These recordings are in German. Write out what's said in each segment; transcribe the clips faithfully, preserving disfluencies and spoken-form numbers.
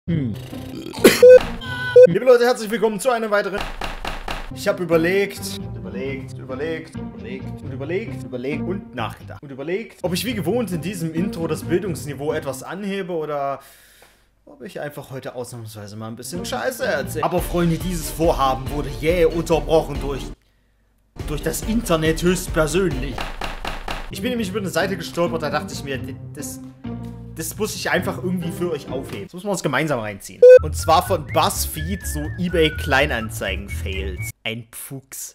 Hm. Liebe Leute, herzlich willkommen zu einer weiteren... Ich habe überlegt, überlegt, überlegt, überlegt und überlegt, überlegt und nachgedacht. Und überlegt, ob ich wie gewohnt in diesem Intro das Bildungsniveau etwas anhebe oder ob ich einfach heute ausnahmsweise mal ein bisschen Scheiße erzähle. Aber Freunde, dieses Vorhaben wurde jäh unterbrochen durch... durch das Internet höchstpersönlich. Ich bin nämlich über eine Seite gestolpert, da dachte ich mir, das... Das muss ich einfach irgendwie für euch aufheben. Das muss man uns gemeinsam reinziehen. Und zwar von BuzzFeed, so eBay Kleinanzeigen-Fails. Ein Pfuchs.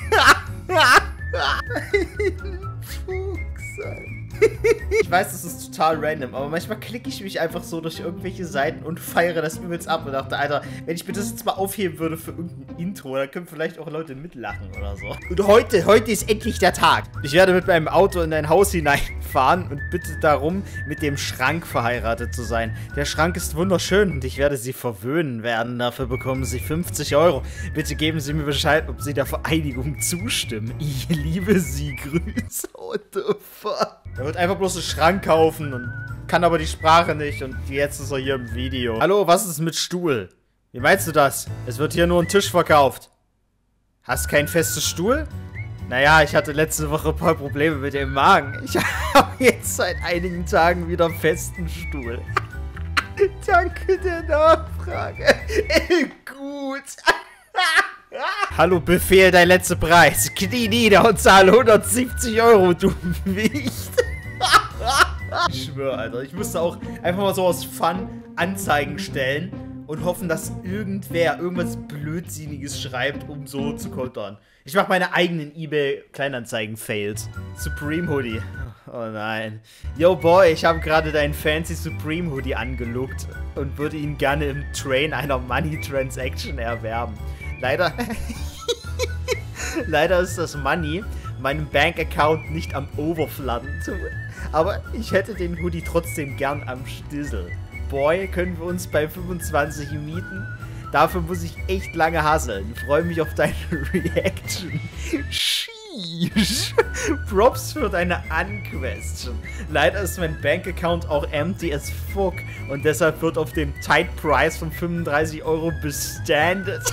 Pfuchs, Alter. Ich weiß, das ist total random, aber manchmal klicke ich mich einfach so durch irgendwelche Seiten und feiere das übelst ab und dachte, Alter, wenn ich mir das jetzt mal aufheben würde für irgendein Intro, dann können vielleicht auch Leute mitlachen oder so. Und heute, heute ist endlich der Tag. Ich werde mit meinem Auto in ein Haus hineinfahren und bitte darum, mit dem Schrank verheiratet zu sein. Der Schrank ist wunderschön und ich werde sie verwöhnen werden. Dafür bekommen sie fünfzig Euro. Bitte geben Sie mir Bescheid, ob Sie der Vereinigung zustimmen. Ich liebe Sie. Grüße. What the fuck? Er wird einfach bloß einen Schrank kaufen und kann aber die Sprache nicht und jetzt ist er hier im Video. Hallo, was ist mit Stuhl? Wie meinst du das? Es wird hier nur ein Tisch verkauft. Hast keinen festen Stuhl? Naja, ich hatte letzte Woche ein paar Probleme mit dem Magen. Ich habe jetzt seit einigen Tagen wieder einen festen Stuhl. Danke der Nachfrage. Gut. Hallo, Befehl, dein letzter Preis. Knie nieder und zahle hundertsiebzig Euro, du Wicht. Ich schwöre, Alter. Ich müsste auch einfach mal so aus Fun Anzeigen stellen und hoffen, dass irgendwer irgendwas Blödsinniges schreibt, um so zu kontern. Ich mache meine eigenen eBay-Kleinanzeigen-Fails. Supreme Hoodie. Oh nein. Yo, Boy, ich habe gerade deinen fancy Supreme Hoodie angeluckt und würde ihn gerne im Train einer Money Transaction erwerben. Leider... Leider ist das Money meinem Bank-Account nicht am Overflooden. Aber ich hätte den Hoodie trotzdem gern am Stissel. Boy, können wir uns bei fünfundzwanzig mieten? Dafür muss ich echt lange hustlen. Ich freue mich auf deine Reaction. Sheesh. Props für deine Unquestion. Leider ist mein Bank-Account auch empty as fuck und deshalb wird auf dem Tight Price von fünfunddreißig Euro bestandet.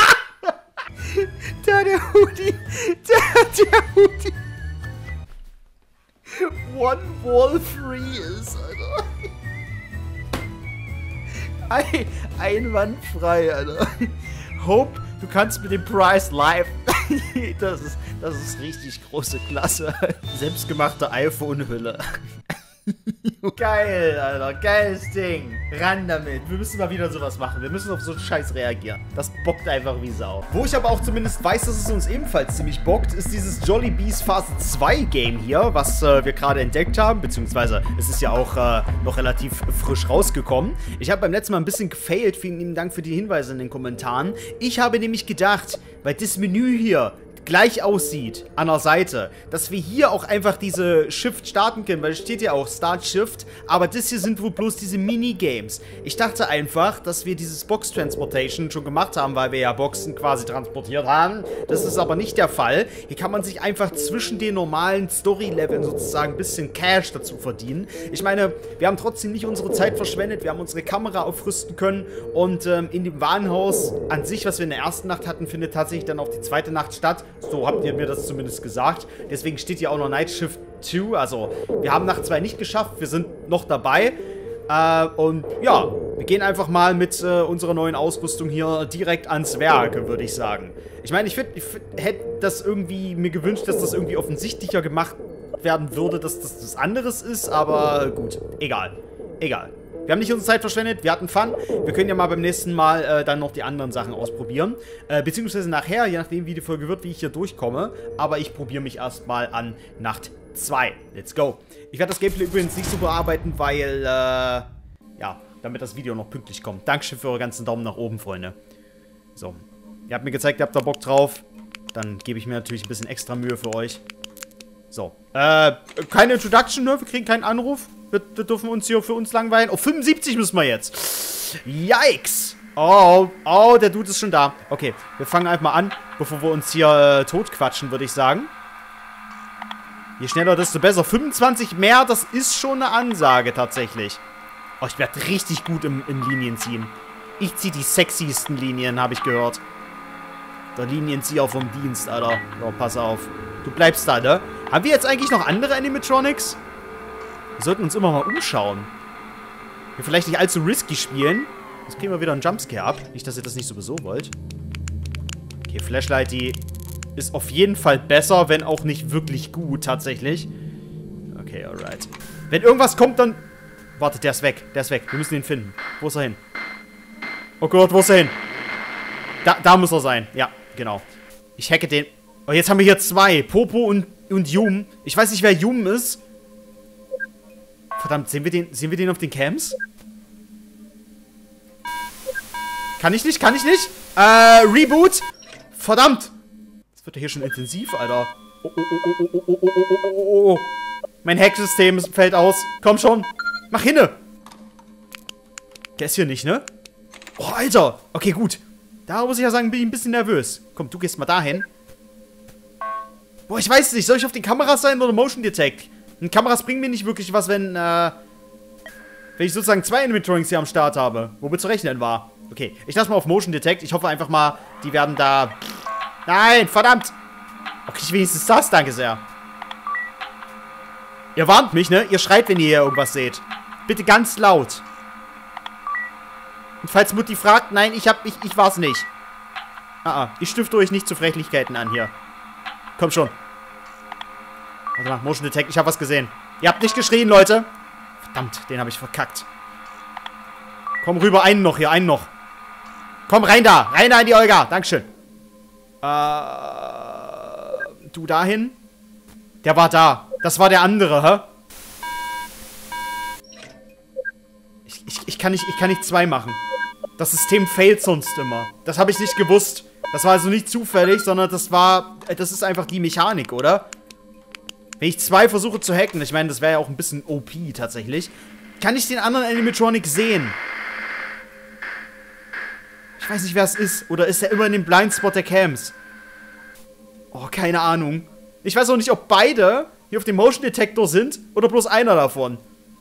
Da der Hoodie, da der Hoodie One Wall Free ist, Alter. Ein, einwandfrei, Alter. Hope, du kannst mit dem Price live. Das ist, das ist richtig große Klasse. Selbstgemachte iPhone-Hülle. Geil, Alter. Geiles Ding. Ran damit. Wir müssen mal wieder sowas machen. Wir müssen auf so einen Scheiß reagieren. Das bockt einfach wie Sau. Wo ich aber auch zumindest weiß, dass es uns ebenfalls ziemlich bockt, ist dieses Jollibees Phase zwei Game hier, was äh, wir gerade entdeckt haben. Beziehungsweise, es ist ja auch äh, noch relativ frisch rausgekommen. Ich habe beim letzten Mal ein bisschen gefailt. Vielen lieben Dank für die Hinweise in den Kommentaren. Ich habe nämlich gedacht, weil das Menü hier gleich aussieht an der Seite, dass wir hier auch einfach diese Shift starten können, weil es steht ja auch Start Shift, aber das hier sind wohl bloß diese Minigames. Ich dachte einfach, dass wir dieses Box Transportation schon gemacht haben, weil wir ja Boxen quasi transportiert haben. Das ist aber nicht der Fall. Hier kann man sich einfach zwischen den normalen Story-Leveln sozusagen ein bisschen Cash dazu verdienen. Ich meine, wir haben trotzdem nicht unsere Zeit verschwendet, wir haben unsere Kamera aufrüsten können und ähm, in dem Warenhaus an sich, was wir in der ersten Nacht hatten, findet tatsächlich dann auch die zweite Nacht statt. So habt ihr mir das zumindest gesagt. Deswegen steht hier auch noch Night Shift zwei. Also, wir haben Nacht zwei nicht geschafft. Wir sind noch dabei. Äh, und ja, wir gehen einfach mal mit äh, unserer neuen Ausrüstung hier direkt ans Werk, würde ich sagen. Ich meine, ich, ich hätte das irgendwie mir gewünscht, dass das irgendwie offensichtlicher gemacht werden würde, dass das was anderes ist. Aber gut, egal. Egal. Wir haben nicht unsere Zeit verschwendet, wir hatten Fun. Wir können ja mal beim nächsten Mal äh, dann noch die anderen Sachen ausprobieren. Äh, beziehungsweise nachher, je nachdem wie die Folge wird, wie ich hier durchkomme. Aber ich probiere mich erstmal an Nacht zwei. Let's go. Ich werde das Gameplay übrigens nicht so bearbeiten, weil, äh, ja, damit das Video noch pünktlich kommt. Dankeschön für eure ganzen Daumen nach oben, Freunde. So. Ihr habt mir gezeigt, ihr habt da Bock drauf. Dann gebe ich mir natürlich ein bisschen extra Mühe für euch. So. Äh, keine Introduction, ne? Wir kriegen keinen Anruf. Wir, wir dürfen uns hier für uns langweilen. Oh, fünfundsiebzig müssen wir jetzt. Yikes. Oh, oh, der Dude ist schon da. Okay, wir fangen einfach mal an, bevor wir uns hier äh, totquatschen, würde ich sagen. Je schneller, desto besser. fünfundzwanzig mehr, das ist schon eine Ansage tatsächlich. Oh, ich werde richtig gut im, im Linien ziehen. Ich ziehe die sexiesten Linien, habe ich gehört. Der Linienzieher vom Dienst, Alter. So, pass auf. Du bleibst da, ne? Haben wir jetzt eigentlich noch andere Animatronics? Wir sollten uns immer mal umschauen. Wir vielleicht nicht allzu risky spielen. Jetzt kriegen wir wieder einen Jumpscare ab. Nicht, dass ihr das nicht sowieso wollt. Okay, Flashlight, die ist auf jeden Fall besser, wenn auch nicht wirklich gut, tatsächlich. Okay, alright. Wenn irgendwas kommt, dann... Warte, der ist weg. Der ist weg. Wir müssen ihn finden. Wo ist er hin? Oh Gott, wo ist er hin? Da, da muss er sein. Ja, genau. Ich hacke den... Oh, jetzt haben wir hier zwei. Popo und, und Yum. Ich weiß nicht, wer Yum ist. Verdammt, sehen wir den, sehen wir den auf den Cams? Kann ich nicht, kann ich nicht. Äh, Reboot. Verdammt. Das wird ja hier schon intensiv, Alter. Oh, oh, oh, oh, oh, oh, oh, oh, oh, oh. Mein Hacksystem fällt aus. Komm schon. Mach hinne. Der ist hier nicht, ne? Oh, Alter. Okay, gut. Da muss ich ja sagen, bin ich ein bisschen nervös. Komm, du gehst mal dahin. Boah, ich weiß nicht. Soll ich auf den Kameras sein oder Motion Detect? Und Kameras bringen mir nicht wirklich was, wenn, äh... wenn ich sozusagen zwei Animatronics hier am Start habe. Womit zu rechnen war. Okay, ich lasse mal auf Motion Detect. Ich hoffe einfach mal, die werden da... Nein, verdammt! Okay, wenigstens das, danke sehr. Ihr warnt mich, ne? Ihr schreit, wenn ihr hier irgendwas seht. Bitte ganz laut. Und falls Mutti fragt, nein, ich hab... Ich, ich war's nicht. Ah, ah, ich stifte euch nicht zu Frechlichkeiten an hier. Komm schon. Warte mal, Motion Detect, ich hab was gesehen. Ihr habt nicht geschrien, Leute. Verdammt, den habe ich verkackt. Komm rüber, einen noch hier, einen noch. Komm, rein da. Rein da in die Olga. Dankeschön. Äh, du dahin? Der war da. Das war der andere, hä? Ich, ich, ich, kann nicht, ich kann nicht zwei machen. Das System failt sonst immer. Das habe ich nicht gewusst. Das war also nicht zufällig, sondern das war... Das ist einfach die Mechanik, oder? Wenn ich zwei versuche zu hacken, ich meine, das wäre ja auch ein bisschen O P tatsächlich, kann ich den anderen Animatronic sehen. Ich weiß nicht, wer es ist. Oder ist er immer in dem Blindspot der Cams? Oh, keine Ahnung. Ich weiß auch nicht, ob beide hier auf dem Motion Detektor sind oder bloß einer davon.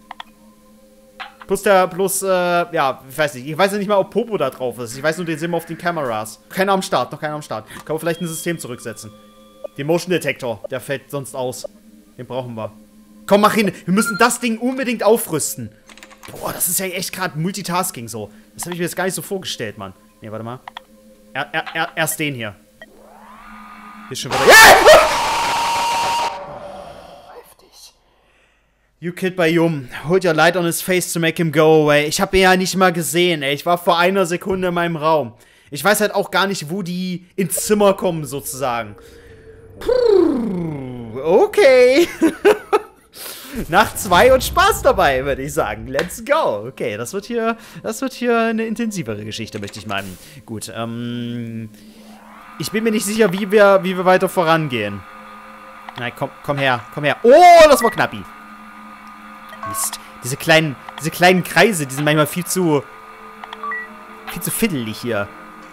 Plus der, plus, äh, ja, ich weiß nicht. Ich weiß ja nicht mal, ob Popo da drauf ist. Ich weiß nur, den sehen wir auf den Kameras. Keiner am Start, noch keiner am Start. Kann man vielleicht ein System zurücksetzen. Den Motion Detektor, der fällt sonst aus. Den brauchen wir. Komm, mach hin. Wir müssen das Ding unbedingt aufrüsten. Boah, das ist ja echt gerade Multitasking so. Das habe ich mir jetzt gar nicht so vorgestellt, Mann. Ne, warte mal. Er, er, er, erst den hier. Hier ist schon wieder... Ja! You kid by Yum. Hold your light on his face to make him go away. Ich habe ihn ja nicht mal gesehen, ey. Ich war vor einer Sekunde in meinem Raum. Ich weiß halt auch gar nicht, wo die ins Zimmer kommen, sozusagen. Puh, okay. Nacht zwei und Spaß dabei, würde ich sagen. Let's go. Okay, das wird hier, das wird hier eine intensivere Geschichte, möchte ich meinen. Gut, ähm... ich bin mir nicht sicher, wie wir, wie wir weiter vorangehen. Nein, komm, komm her, komm her. Oh, das war knappi. Mist. Diese kleinen, diese kleinen Kreise, die sind manchmal viel zu... viel zu fiddelig hier.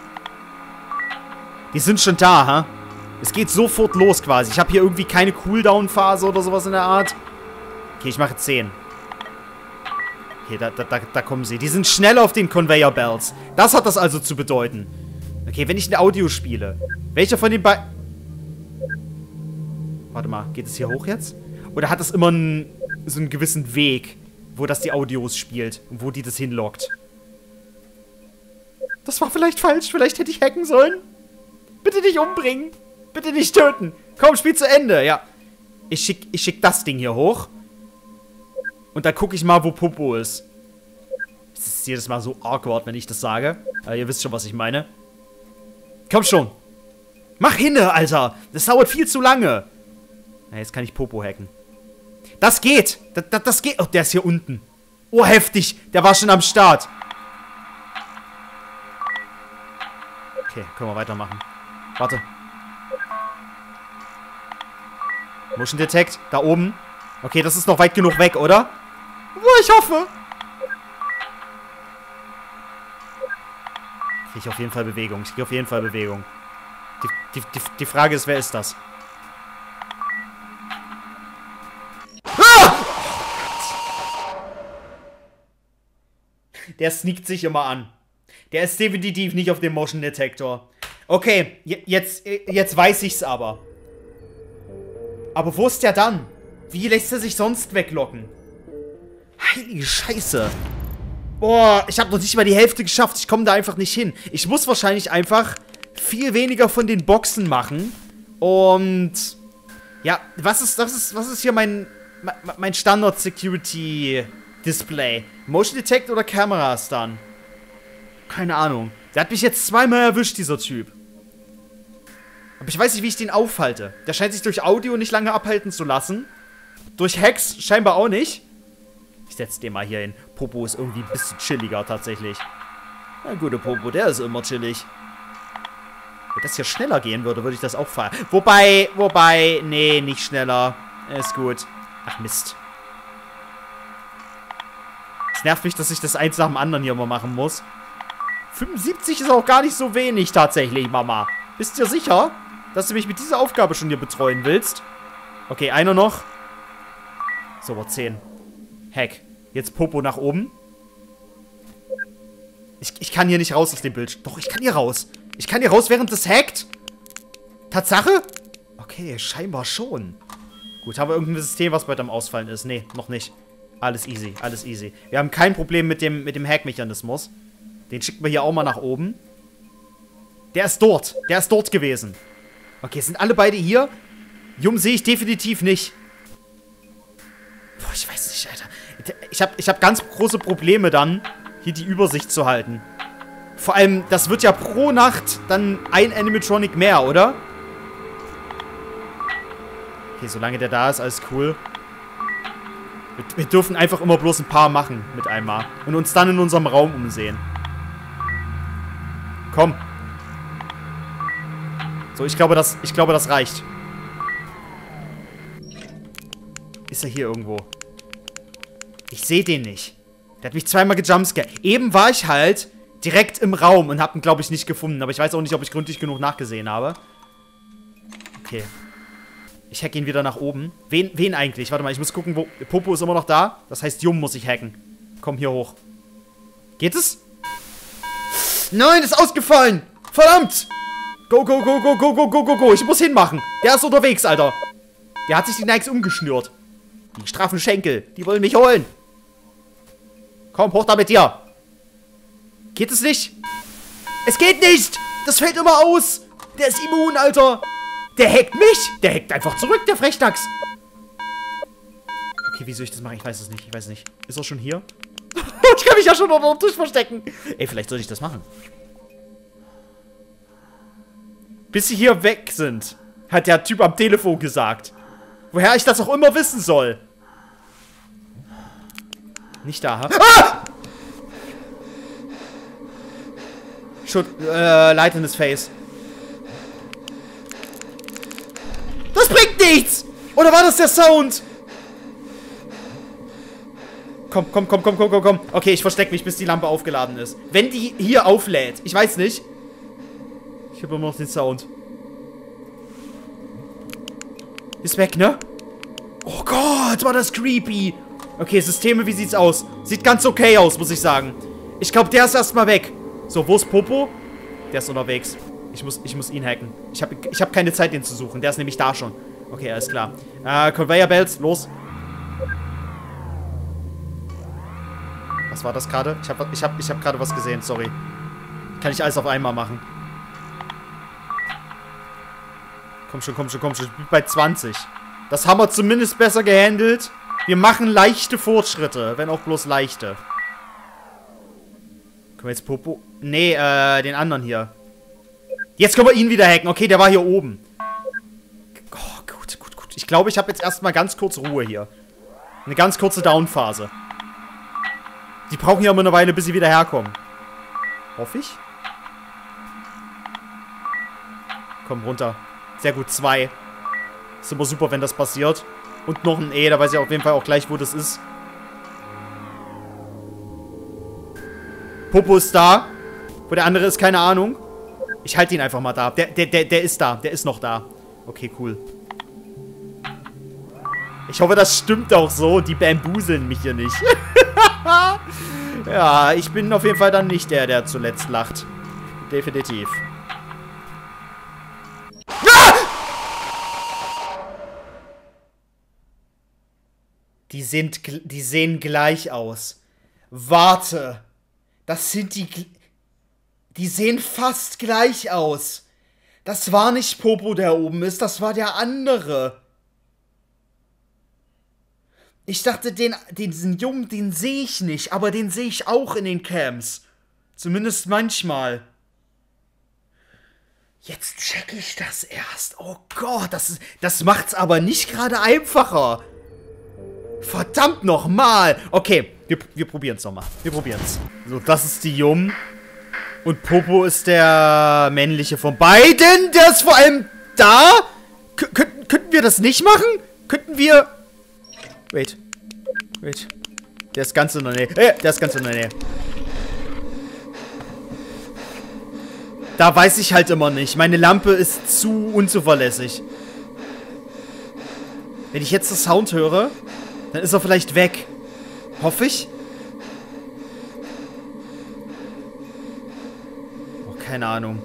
Die sind schon da, ha? Es geht sofort los quasi. Ich habe hier irgendwie keine Cooldown-Phase oder sowas in der Art. Okay, ich mache zehn. Okay, da, da, da, da kommen sie. Die sind schnell auf den Conveyor Belts. Das hat das also zu bedeuten. Okay, wenn ich ein Audio spiele. Welcher von den beiden... Warte mal, geht es hier hoch jetzt? Oder hat das immer einen, so einen gewissen Weg, wo das die Audios spielt und wo die das hinlockt? Das war vielleicht falsch. Vielleicht hätte ich hacken sollen. Bitte nicht umbringen. Bitte nicht töten. Komm, Spiel zu Ende. Ja. Ich schick, ich schick das Ding hier hoch. Und dann gucke ich mal, wo Popo ist. Das ist jedes Mal so awkward, wenn ich das sage. Aber ihr wisst schon, was ich meine. Komm schon. Mach hinne, Alter. Das dauert viel zu lange. Na, jetzt kann ich Popo hacken. Das geht. Das, das, das geht. Oh, der ist hier unten. Oh, heftig. Der war schon am Start. Okay, können wir weitermachen. Warte. Motion Detect. Da oben. Okay, das ist noch weit genug weg, oder? Oh, ich hoffe. Kriege ich auf jeden Fall Bewegung. Ich kriege auf jeden Fall Bewegung. Die, die, die, die Frage ist, wer ist das? Ah! der sneakt sich immer an. Der ist definitiv nicht auf dem Motion Detector. Okay, jetzt, jetzt weiß ich's aber. Aber wo ist der dann? Wie lässt er sich sonst weglocken? Heilige Scheiße. Boah, ich habe noch nicht mal die Hälfte geschafft. Ich komme da einfach nicht hin. Ich muss wahrscheinlich einfach viel weniger von den Boxen machen. Und ja, was ist, was ist, was ist hier mein, mein Standard-Security-Display? Motion Detect oder Kameras dann? Keine Ahnung. Der hat mich jetzt zweimal erwischt, dieser Typ. Aber ich weiß nicht, wie ich den aufhalte. Der scheint sich durch Audio nicht lange abhalten zu lassen. Durch Hacks scheinbar auch nicht. Ich setze den mal hier hin. Popo ist irgendwie ein bisschen chilliger tatsächlich. Na gute Popo, der ist immer chillig. Wenn das hier schneller gehen würde, würde ich das auch feiern. Wobei, wobei, nee, nicht schneller. Ist gut. Ach Mist. Es nervt mich, dass ich das eins nach dem anderen hier mal machen muss. fünfundsiebzig ist auch gar nicht so wenig tatsächlich, Mama. Bist du dir sicher, dass du mich mit dieser Aufgabe schon hier betreuen willst? Okay, einer noch. So, zehn. Hack. Jetzt Popo nach oben. Ich, ich kann hier nicht raus aus dem Bild. Doch, ich kann hier raus. Ich kann hier raus, während es hackt. Tatsache? Okay, scheinbar schon. Gut, haben wir irgendein System, was bald am Ausfallen ist? Nee, noch nicht. Alles easy, alles easy. Wir haben kein Problem mit dem, mit dem Hack-Mechanismus. Den schicken wir hier auch mal nach oben. Der ist dort. Der ist dort gewesen. Okay, sind alle beide hier? Jum sehe ich definitiv nicht. Boah, ich weiß nicht, Alter. Ich habe ich hab ganz große Probleme dann, hier die Übersicht zu halten. Vor allem, das wird ja pro Nacht dann ein Animatronic mehr, oder? Okay, solange der da ist, alles cool. Wir, wir dürfen einfach immer bloß ein paar machen mit einmal. Und uns dann in unserem Raum umsehen. Komm. So, ich glaube, das, ich glaube, das reicht. Ist er hier irgendwo? Ich sehe den nicht. Der hat mich zweimal gejumpscared. Eben war ich halt direkt im Raum und habe ihn, glaube ich, nicht gefunden. Aber ich weiß auch nicht, ob ich gründlich genug nachgesehen habe. Okay. Ich hack ihn wieder nach oben. Wen, wen eigentlich? Warte mal, ich muss gucken, wo... Popo ist immer noch da. Das heißt, Jum muss ich hacken. Komm, hier hoch. Geht es? Nein, ist ausgefallen! Verdammt! Go, go, go, go, go, go, go, go, go. Ich muss hinmachen. Der ist unterwegs, Alter. Der hat sich die Nikes umgeschnürt. Die straffen Schenkel. Die wollen mich holen. Komm, hoch da mit dir. Geht es nicht? Es geht nicht! Das fällt immer aus! Der ist immun, Alter! Der hackt mich! Der hackt einfach zurück, der Frechdachs! Okay, wie soll ich das machen? Ich weiß es nicht. Ich weiß nicht. Ist er schon hier? Ich kann mich ja schon noch durch verstecken. Ey, vielleicht sollte ich das machen. Bis sie hier weg sind, hat der Typ am Telefon gesagt. Woher ich das auch immer wissen soll. Nicht da, ha? Ah! Should, äh, light in his face. Das bringt nichts! Oder war das der Sound? Komm, komm, komm, komm, komm, komm, komm. Okay, ich verstecke mich, bis die Lampe aufgeladen ist. Wenn die hier auflädt. Ich weiß nicht. Ich habe immer noch den Sound. Ist weg, ne? Oh Gott, war das creepy. Okay, Systeme, wie sieht's aus? Sieht ganz okay aus, muss ich sagen. Ich glaube, der ist erstmal weg. So, wo ist Popo? Der ist unterwegs. Ich muss, ich muss ihn hacken. Ich habe ich hab keine Zeit, den zu suchen. Der ist nämlich da schon. Okay, alles klar. Äh, Conveyor Belts, los. Was war das gerade? Ich habe ich hab, ich hab gerade was gesehen, sorry. Kann ich alles auf einmal machen. Komm schon, komm schon, komm schon. Ich bin bei zwanzig. Das haben wir zumindest besser gehandelt. Wir machen leichte Fortschritte, wenn auch bloß leichte. Können wir jetzt Popo... Nee, äh, den anderen hier. Jetzt können wir ihn wieder hacken. Okay, der war hier oben. Oh, gut, gut, gut. Ich glaube, ich habe jetzt erstmal ganz kurz Ruhe hier. Eine ganz kurze Down-Phase. Die brauchen ja immer eine Weile, bis sie wieder herkommen. Hoffe ich. Komm, runter. Sehr gut, zwei. Ist immer super, wenn das passiert. Und noch ein E, da weiß ich auf jeden Fall auch gleich, wo das ist. Popo ist da. Wo der andere ist, keine Ahnung. Ich halte ihn einfach mal da. Der, der, der, der ist da. Der ist noch da. Okay, cool. Ich hoffe, das stimmt auch so. Die bambuseln mich hier nicht. Ja, ich bin auf jeden Fall dann nicht der, der zuletzt lacht. Definitiv. Ah! Die sind, die sehen gleich aus. Warte. Das sind die... Die sehen fast gleich aus. Das war nicht Popo, der oben ist. Das war der andere. Ich dachte, den, den, diesen Jungen, den sehe ich nicht. Aber den sehe ich auch in den Camps. Zumindest manchmal. Jetzt check ich das erst. Oh Gott, das, ist, das macht's aber nicht gerade einfacher. Verdammt nochmal. Okay, wir, wir probieren's nochmal. Wir probieren's. So, das ist die Jungen. Und Popo ist der männliche von beiden. Der ist vor allem da. K könnten, könnten wir das nicht machen? Könnten wir... Wait. Wait. Der ist ganz in der Nähe. Äh, der ist ganz in der Nähe. Da weiß ich halt immer nicht. Meine Lampe ist zu unzuverlässig. Wenn ich jetzt den Sound höre, dann ist er vielleicht weg. Hoffe ich. Oh, keine Ahnung.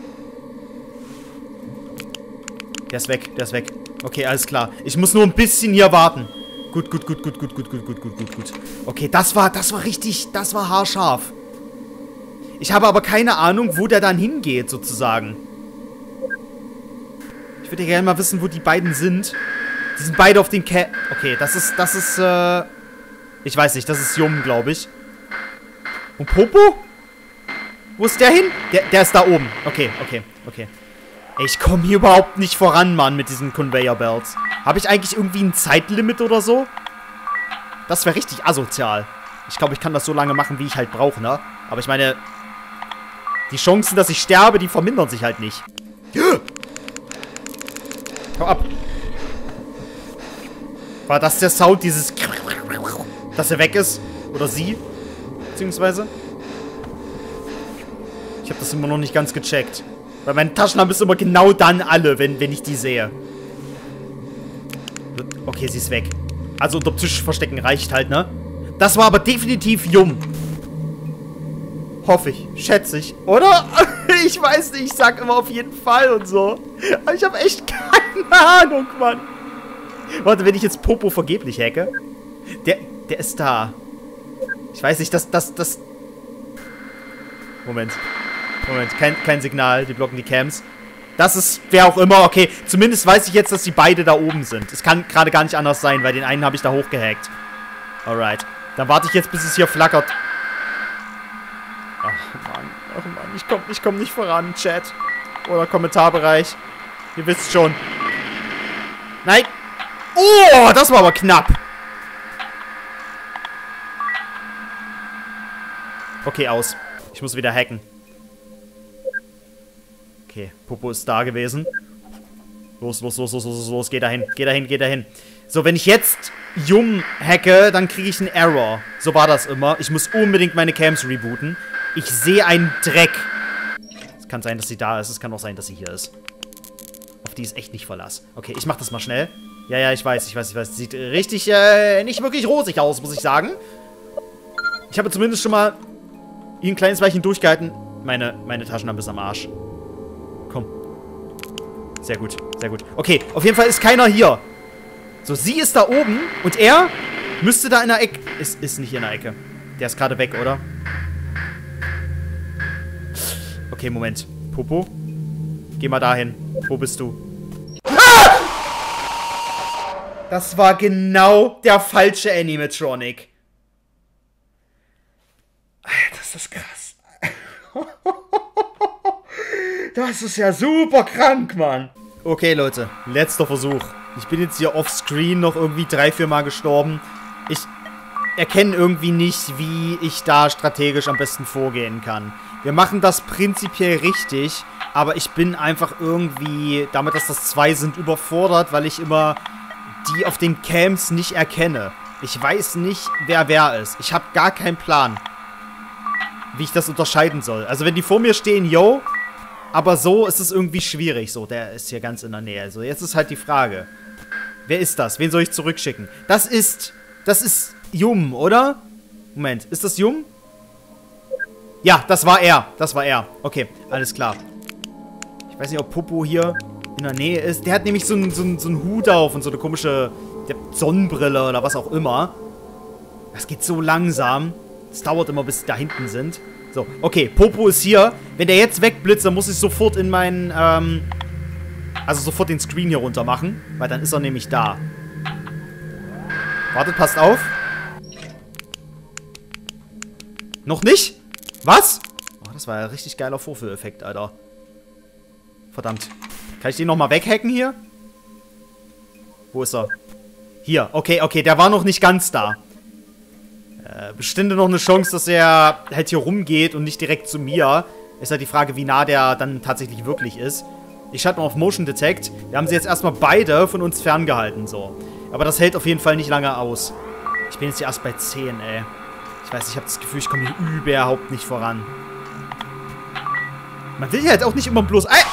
Der ist weg, der ist weg. Okay, alles klar. Ich muss nur ein bisschen hier warten. Gut, gut, gut, gut, gut, gut, gut, gut, gut, gut, gut. Okay, das war, das war richtig, das war haarscharf. Ich habe aber keine Ahnung, wo der dann hingeht, sozusagen. Ich würde gerne mal wissen, wo die beiden sind. Die sind beide auf den Ca... Okay, das ist, das ist, äh... Ich weiß nicht, das ist Jum, glaube ich. Und Popo? Wo ist der hin? Der, der ist da oben. Okay, okay, okay. Ey, ich komme hier überhaupt nicht voran, Mann, mit diesen Conveyor Belts. Habe ich eigentlich irgendwie ein Zeitlimit oder so? Das wäre richtig asozial. Ich glaube, ich kann das so lange machen, wie ich halt brauche, ne? Aber ich meine... Die Chancen, dass ich sterbe, die vermindern sich halt nicht. Hau ab. War das der Sound, dieses... Dass er weg ist? Oder sie? Beziehungsweise? Ich habe das immer noch nicht ganz gecheckt. Weil meine Taschenlampe ist immer genau dann alle, wenn, wenn ich die sehe. Okay, sie ist weg. Also unter Tisch verstecken reicht halt, ne? Das war aber definitiv Jum. Hoffe ich. Schätze ich. Oder? Ich weiß nicht. Ich sag immer auf jeden Fall und so. Aber ich habe echt keine Ahnung, Mann. Warte, wenn ich jetzt Popo vergeblich hacke. Der, der ist da. Ich weiß nicht, dass das, das... Moment. Moment, kein, kein Signal. Die blocken die Cams. Das ist, wer auch immer. Okay, zumindest weiß ich jetzt, dass die beide da oben sind. Es kann gerade gar nicht anders sein, weil den einen habe ich da hochgehackt. Alright. Dann warte ich jetzt, bis es hier flackert. Ach Mann, ach Mann, ich komm, ich komm nicht voran, Chat. Oder Kommentarbereich. Ihr wisst schon. Nein. Oh, das war aber knapp. Okay, aus. Ich muss wieder hacken. Okay, Popo ist da gewesen. Los, los, los, los, los, los, geh dahin, geh dahin, geh dahin. So, wenn ich jetzt Jum hacke, dann kriege ich einen Error. So war das immer. Ich muss unbedingt meine Cams rebooten. Ich sehe einen Dreck. Es kann sein, dass sie da ist. Es kann auch sein, dass sie hier ist. Auf die ist echt nicht Verlass. Okay, ich mach das mal schnell. Ja, ja, ich weiß, ich weiß, ich weiß. Sieht richtig, äh, nicht wirklich rosig aus, muss ich sagen. Ich habe zumindest schon mal hier ein kleines Weilchen durchgehalten. Meine, meine Taschenlampe ist am Arsch. Komm. Sehr gut, sehr gut. Okay, auf jeden Fall ist keiner hier. So, sie ist da oben und er müsste da in der Ecke... Ist, ist nicht in der Ecke. Der ist gerade weg, oder? Okay, Moment. Popo? Geh mal dahin. Wo bist du? Ah! Das war genau der falsche Animatronic. Alter, das ist krass. Das ist ja super krank, Mann. Okay, Leute. Letzter Versuch. Ich bin jetzt hier offscreen noch irgendwie drei, vier Mal gestorben. Ich erkenne irgendwie nicht, wie ich da strategisch am besten vorgehen kann. Wir machen das prinzipiell richtig, aber ich bin einfach irgendwie, damit dass das zwei sind, überfordert, weil ich immer die auf den Cams nicht erkenne. Ich weiß nicht, wer wer ist. Ich habe gar keinen Plan, wie ich das unterscheiden soll. Also wenn die vor mir stehen, yo, aber so ist es irgendwie schwierig. So, der ist hier ganz in der Nähe. Also jetzt ist halt die Frage, wer ist das? Wen soll ich zurückschicken? Das ist, das ist Jum, oder? Moment, ist das Jum? Ja, das war er. Das war er. Okay, alles klar. Ich weiß nicht, ob Popo hier in der Nähe ist. Der hat nämlich so einen so so einen Hut auf und so eine komische Sonnenbrille oder was auch immer. Das geht so langsam. Es dauert immer, bis sie da hinten sind. So, okay, Popo ist hier. Wenn der jetzt wegblitzt, dann muss ich sofort in meinen, ähm... Also sofort den Screen hier runter machen. Weil dann ist er nämlich da. Wartet, passt auf. Noch nicht? Was? Oh, das war ja ein richtig geiler Vorführeffekt, Alter. Verdammt. Kann ich den nochmal weghacken hier? Wo ist er? Hier. Okay, okay, der war noch nicht ganz da. Äh, bestünde noch eine Chance, dass er halt hier rumgeht und nicht direkt zu mir. Ist halt die Frage, wie nah der dann tatsächlich wirklich ist. Ich schalte mal auf Motion Detect. Wir haben sie jetzt erstmal beide von uns ferngehalten, so. Aber das hält auf jeden Fall nicht lange aus. Ich bin jetzt hier erst bei zehn, ey. Ich weiß, ich habe das Gefühl, ich komme hier überhaupt nicht voran. Man will hier halt auch nicht immer bloß... Ey!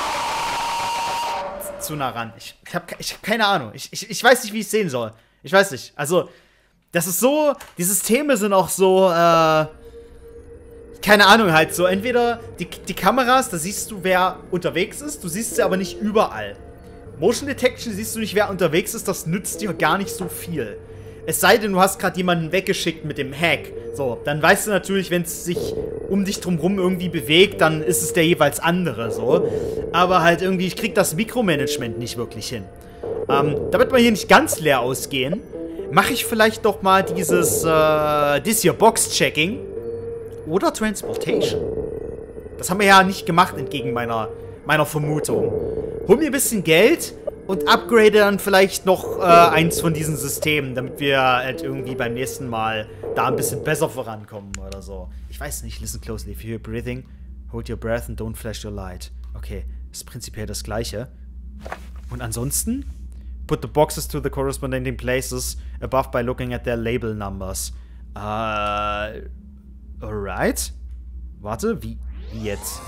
Zu nah ran. Ich, ich habe ich hab keine Ahnung. Ich, ich, ich weiß nicht, wie ich es sehen soll. Ich weiß nicht. Also, das ist so... Die Systeme sind auch so, äh... keine Ahnung, halt so. Entweder die, die Kameras, da siehst du, wer unterwegs ist. Du siehst sie aber nicht überall. Motion Detection siehst du nicht, wer unterwegs ist. Das nützt dir gar nicht so viel. Es sei denn, du hast gerade jemanden weggeschickt mit dem Hack. So, dann weißt du natürlich, wenn es sich um dich drumherum irgendwie bewegt, dann ist es der jeweils andere, so. Aber halt irgendwie, ich krieg das Mikromanagement nicht wirklich hin. Ähm, damit wir hier nicht ganz leer ausgehen, mache ich vielleicht doch mal dieses, äh, this here Box-Checking. Oder Transportation. Das haben wir ja nicht gemacht, entgegen meiner, meiner Vermutung. Hol mir ein bisschen Geld und upgrade dann vielleicht noch äh, eins von diesen Systemen, damit wir halt irgendwie beim nächsten Mal da ein bisschen besser vorankommen oder so. Ich weiß nicht, listen closely. If you hear breathing, hold your breath and don't flash your light. Okay, ist prinzipiell das Gleiche. Und ansonsten, put the boxes to the corresponding places above by looking at their label numbers. Äh, alright. Warte, wie, wie jetzt?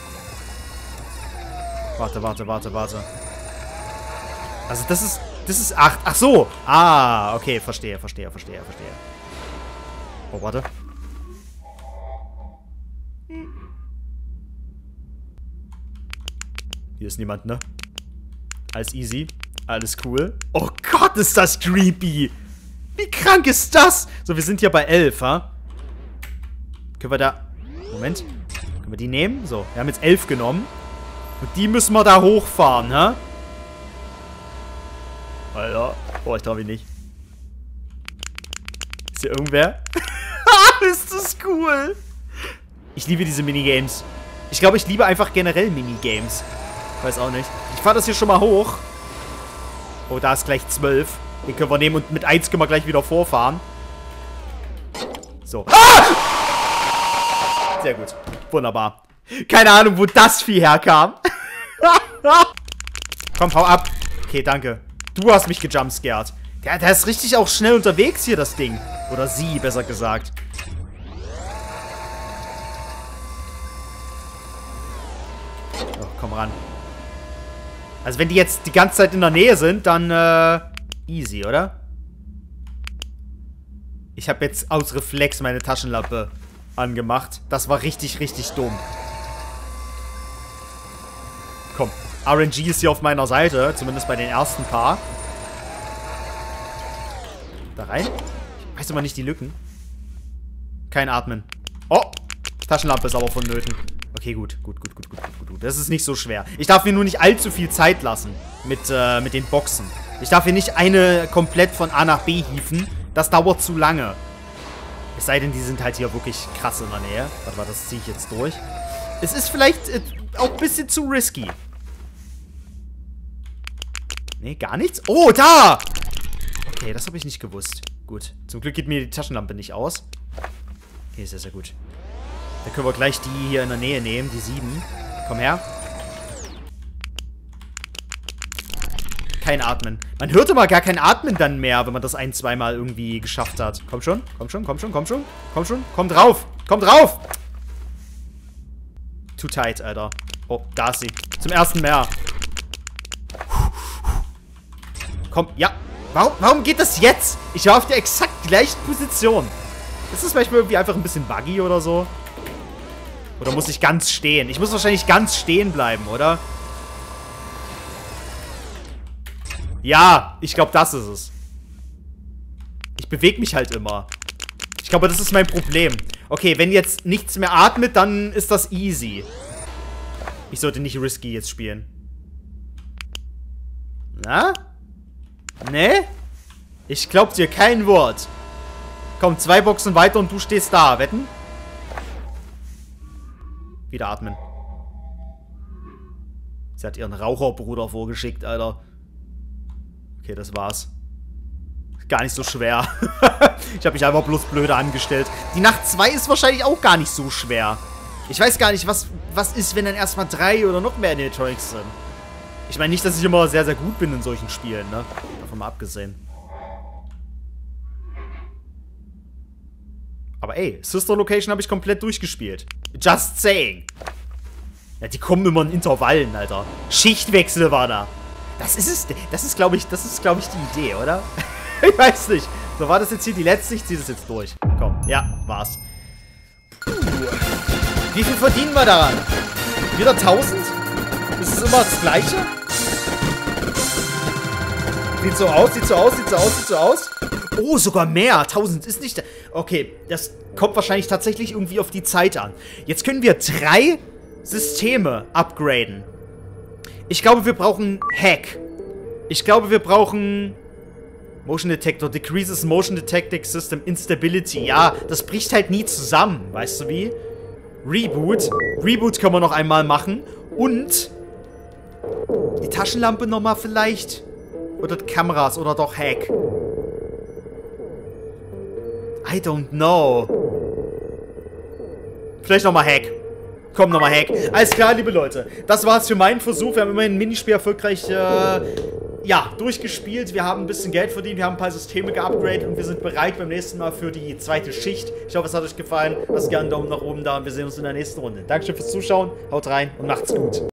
Warte, warte, warte, warte. Also das ist, das ist acht. Ach so. Ah, okay, verstehe, verstehe, verstehe, verstehe. Oh, warte. Hier ist niemand, ne? Alles easy. Alles cool. Oh Gott, ist das creepy. Wie krank ist das? So, wir sind hier bei elf, ha? Können wir da... Moment. Können wir die nehmen? So, wir haben jetzt elf genommen. Und die müssen wir da hochfahren, ha? Alter. Oh, ich trau mich nicht. Ist hier irgendwer? Ist das cool. Ich liebe diese Minigames. Ich glaube, ich liebe einfach generell Minigames. Weiß auch nicht. Ich fahre das hier schon mal hoch. Oh, da ist gleich zwölf. Den können wir nehmen und mit eins können wir gleich wieder vorfahren. So. Ah! Sehr gut. Wunderbar. Keine Ahnung, wo das Vieh herkam. Komm, hau ab. Okay, danke. Du hast mich gejumpscared. Der, der ist richtig auch schnell unterwegs hier, das Ding. Oder sie, besser gesagt. Oh, komm ran. Also wenn die jetzt die ganze Zeit in der Nähe sind, dann äh, easy, oder? Ich habe jetzt aus Reflex meine Taschenlampe angemacht. Das war richtig, richtig dumm. Komm, R N G ist hier auf meiner Seite, zumindest bei den ersten paar. Da rein? Ich weiß immer nicht die Lücken. Kein Atmen. Oh, Taschenlampe ist aber vonnöten. Okay, gut, gut, gut, gut, gut, gut, gut. Das ist nicht so schwer. Ich darf mir nur nicht allzu viel Zeit lassen mit, äh, mit den Boxen. Ich darf hier nicht eine komplett von A nach B hieven. Das dauert zu lange. Es sei denn, die sind halt hier wirklich krass in der Nähe. Warte mal, das ziehe ich jetzt durch. Es ist vielleicht äh, auch ein bisschen zu risky. Nee, gar nichts. Oh, da! Okay, das habe ich nicht gewusst. Gut. Zum Glück geht mir die Taschenlampe nicht aus. Okay, sehr, sehr gut. Dann können wir gleich die hier in der Nähe nehmen, die sieben. Komm her. Kein Atmen. Man hört immer gar kein Atmen dann mehr, wenn man das ein-, zweimal irgendwie geschafft hat. Komm schon, komm schon, komm schon, komm schon. Komm schon, komm drauf. Komm drauf. Too tight, Alter. Oh, da ist sie. Zum ersten Mal. Komm, ja. Warum, warum geht das jetzt? Ich war auf der exakt gleichen Position. Ist das manchmal irgendwie einfach ein bisschen buggy oder so? Oder muss ich ganz stehen? Ich muss wahrscheinlich ganz stehen bleiben, oder? Ja, ich glaube, das ist es. Ich bewege mich halt immer. Ich glaube, das ist mein Problem. Okay, wenn jetzt nichts mehr atmet, dann ist das easy. Ich sollte nicht risky jetzt spielen. Na? Ne? Ich glaub dir kein Wort. Komm, zwei Boxen weiter und du stehst da. Wetten? Wieder atmen. Sie hat ihren Raucherbruder vorgeschickt, Alter. Okay, das war's. Gar nicht so schwer. Ich habe mich einfach bloß blöde angestellt. Die Nacht zwei ist wahrscheinlich auch gar nicht so schwer. Ich weiß gar nicht, was, was ist, wenn dann erstmal drei oder noch mehr Animatronics sind. Ich meine nicht, dass ich immer sehr, sehr gut bin in solchen Spielen, ne? Davon mal abgesehen. Aber ey, Sister Location habe ich komplett durchgespielt. Just saying. Ja, die kommen immer in Intervallen, Alter. Schichtwechsel war da. Das ist es. Das ist, glaube ich, das ist, glaube ich, die Idee, oder? Ich weiß nicht. So, war das jetzt hier die letzte? Ich ziehe das jetzt durch. Komm, ja, war's. Puh. Wie viel verdienen wir daran? Wieder tausend? Ist es immer das Gleiche? Sieht so aus, sieht so aus, sieht so aus, sieht so aus. Oh, sogar mehr. tausend ist nicht... Okay, das kommt wahrscheinlich tatsächlich irgendwie auf die Zeit an. Jetzt können wir drei Systeme upgraden. Ich glaube, wir brauchen Hack. Ich glaube, wir brauchen... Motion Detector. Decreases Motion Detecting System Instability. Ja, das bricht halt nie zusammen. Weißt du wie? Reboot. Reboot können wir noch einmal machen. Und... die Taschenlampe nochmal vielleicht... Oder Kameras oder doch Hack. I don't know. Vielleicht nochmal Hack. Komm, nochmal Hack. Alles klar, liebe Leute. Das war's für meinen Versuch. Wir haben immerhin ein Minispiel erfolgreich, äh, ja, durchgespielt. Wir haben ein bisschen Geld verdient. Wir haben ein paar Systeme geupgradet. Und wir sind bereit beim nächsten Mal für die zweite Schicht. Ich hoffe, es hat euch gefallen. Lasst gerne einen Daumen nach oben da. Und wir sehen uns in der nächsten Runde. Dankeschön fürs Zuschauen. Haut rein und macht's gut.